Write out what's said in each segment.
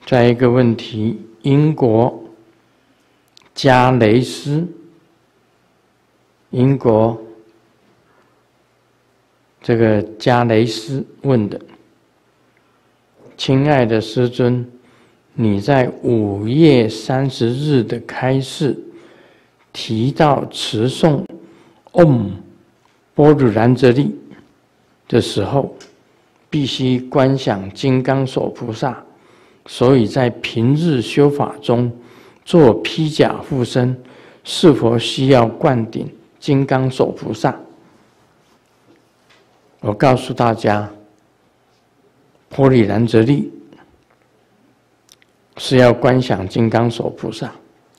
再一个问题，英国加雷斯，英国这个加雷斯问的：亲爱的师尊，你在5月30日的开示提到持诵唵般若兰遮利的时候，必须观想金刚手菩萨，所以在平日修法中做披甲护身，是否需要灌顶金刚手菩萨？我告诉大家，般若兰遮利是要观想金刚手菩萨。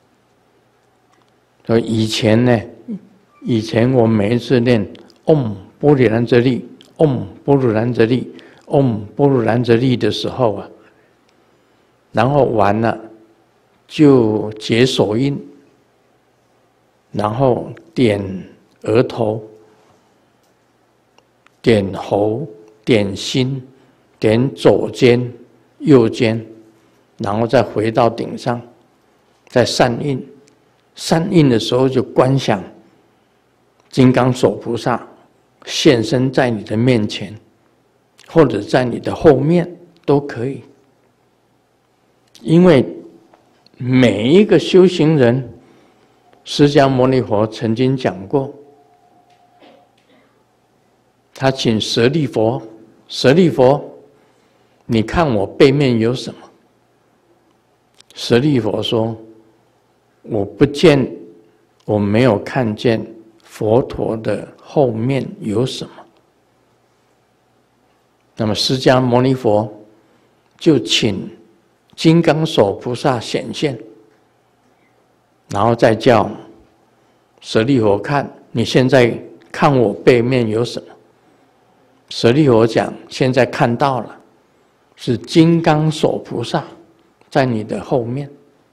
所以以前我每一次念唵般若兰遮利，唵般若兰遮利，唵般若兰遮利的时候啊，然后完了就结手印，然后点额头、点喉、点心、点左肩、右肩，然后再回到顶上，再散印。散印的时候就观想金刚手菩萨现身在你的面前，或者在你的后面都可以。因为每一个修行人，释迦牟尼佛曾经讲过，他请舍利佛，舍利佛，你看我背面有什么？舍利佛说，我没有看见佛陀的后面有什么。那么释迦牟尼佛就请金刚手菩萨显现，然后再叫舍利佛看，你现在看我背面有什么？舍利佛讲，现在看到了，是金刚手菩萨在你的后面。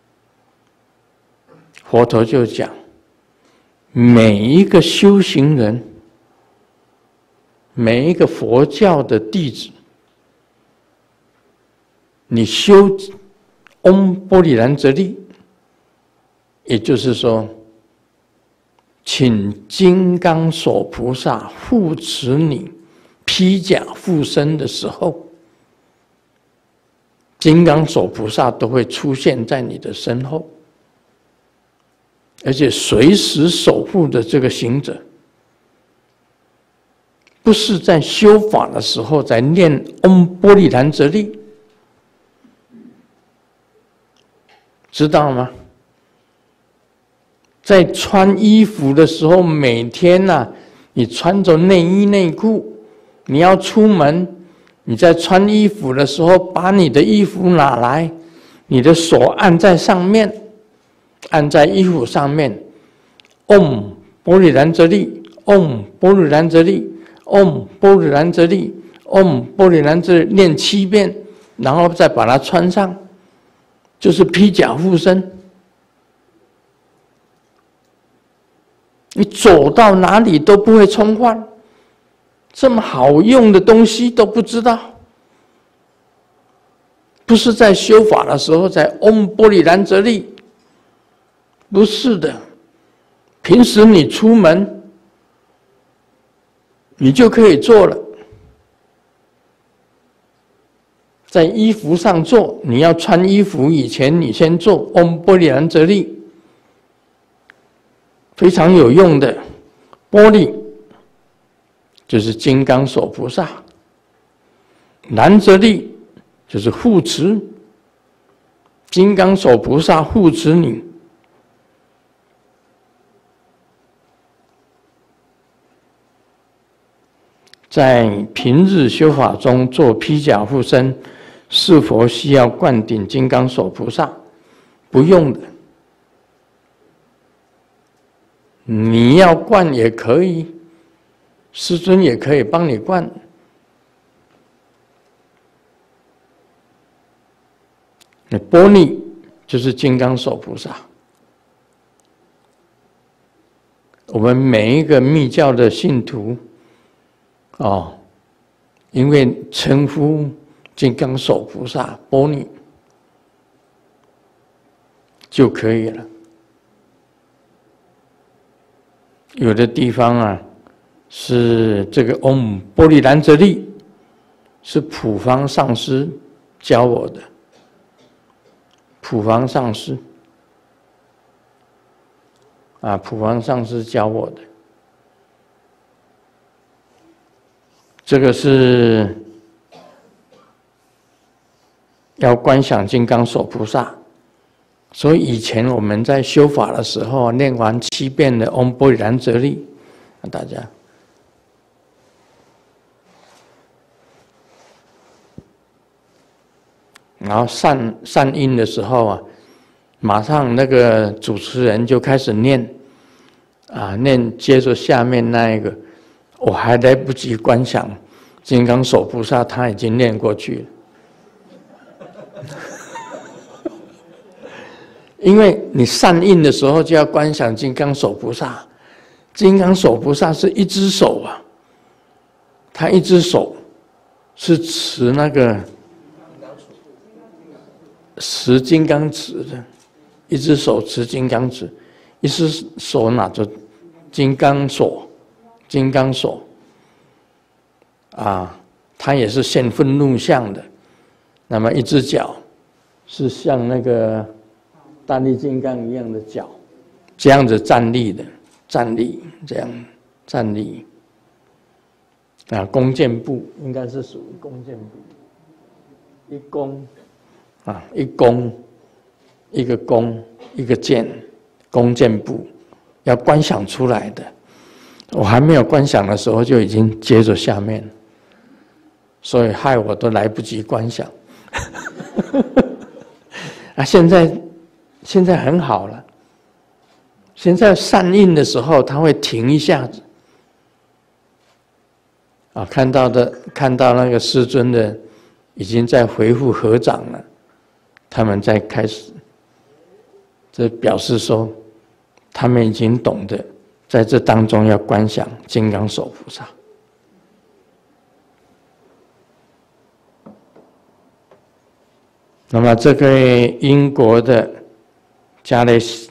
佛陀就讲，每一个修行人，每一个佛教的弟子，你修唵般若兰遮利，也就是说，请金刚手菩萨护持你披甲护身的时候，金刚手菩萨都会出现在你的身后，而且随时守护的这个行者，不是在修法的时候在念唵般若兰遮利，知道吗？在穿衣服的时候，每天啊，你穿着内衣内裤，你要出门，你在穿衣服的时候，把你的衣服拿来，你的手按在上面，按在衣服上面，唵般若兰遮利，唵般若兰遮利，唵般若兰遮利，唵般若兰遮利，念7遍，然后再把它穿上，就是披甲护身。你走到哪里都不会冲换，这么好用的东西都不知道，不是在修法的时候在唵般若兰遮利，不是的。平时你出门，你就可以做了。在衣服上做，你要穿衣服以前，你先做唵般若兰遮利，非常有用的。般若就是金刚手菩萨，兰遮利就是护持，金刚手菩萨护持你。在平日修法中做披甲护身，是否需要灌顶金刚手菩萨？不用的，你要灌也可以，师尊也可以帮你灌。般若就是金刚手菩萨。我们每一个密教的信徒，因为称呼金刚手菩萨般若， 就可以了。有的地方啊，是这个嗡波利兰哲利，是普方上师教我的。普方上师啊，普方上师教我的。这个是要观想金刚手菩萨。所以以前我们在修法的时候，念完7遍的嗡波利兰哲利，大家，然后散音的时候啊，马上那个主持人就开始念，念接着下面那一个，我还来不及观想金刚手菩萨，他已经念过去了。因为你散印的时候就要观想金刚手菩萨，金刚手菩萨是一只手啊，他一只手是持那个持金刚持的，一只手持金刚持，一只手拿着金刚锁，金刚锁他也是现愤怒相的。那么一只脚是像那个大力金刚一样的脚，这样子站立的，站立这样站立。弓箭步应该是属于弓箭步，一弓一弓，一个弓，一个箭，弓箭步要观想出来的。我还没有观想的时候就已经接着下面了，所以害我都来不及观想。现在很好了，现在散印的时候他会停一下子，看到那个师尊的已经在回复合掌了，他们在开始，这表示说他们已经懂得在这当中要观想金刚手菩萨。那么这个英国的加雷斯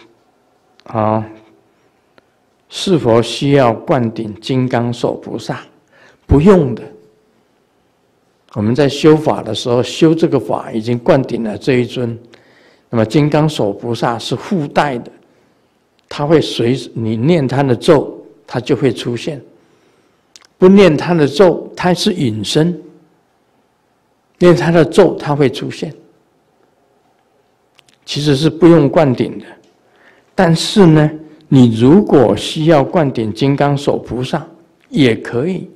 是否需要灌顶金刚手菩萨？不用的。我们在修法的时候，修这个法已经灌顶了这一尊。那么金刚手菩萨是附带的，它会随你念它的咒，它就会出现；不念它的咒，它是隐身；念它的咒，它会出现。其实是不用灌顶的，但是呢，你如果需要灌顶金刚手菩萨，也可以，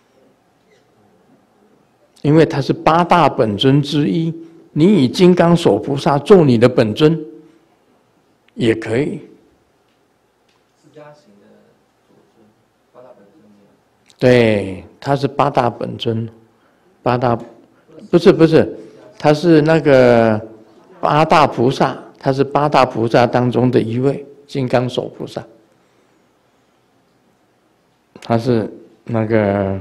因为它是8大本尊之一，你以金刚手菩萨做你的本尊，也可以。释迦行的左尊，8大本尊。对，他是8大本尊，8大不是，他是那个8大菩萨，他是8大菩萨当中的一位，金刚手菩萨，他是那个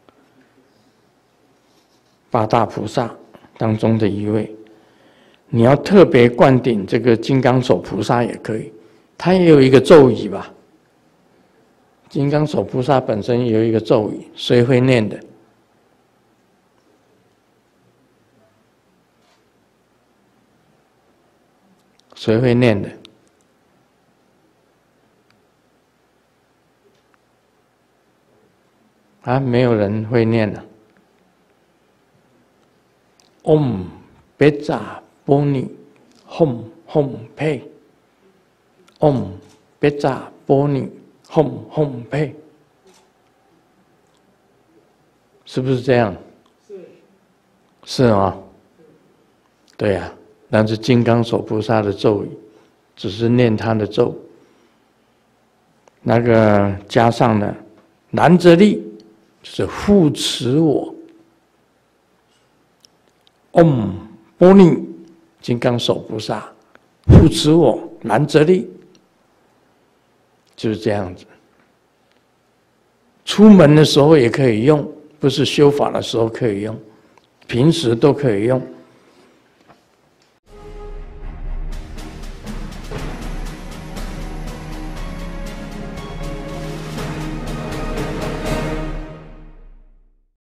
8大菩萨当中的一位。你要特别灌顶这个金刚手菩萨也可以，他也有一个咒语吧？金刚手菩萨本身有一个咒语，谁会念的？谁会念的？没有人会念的。Om Beja Boni Hom Hom Pe Om Beja Boni Hom Hom Pe， 是不是这样？是啊，对呀。但是金刚手菩萨的咒语，只是念他的咒，那个加上了南则力，就是护持我。Om Boni 金刚手菩萨护持我，南则力，就是这样子。出门的时候也可以用，不是修法的时候可以用，平时都可以用。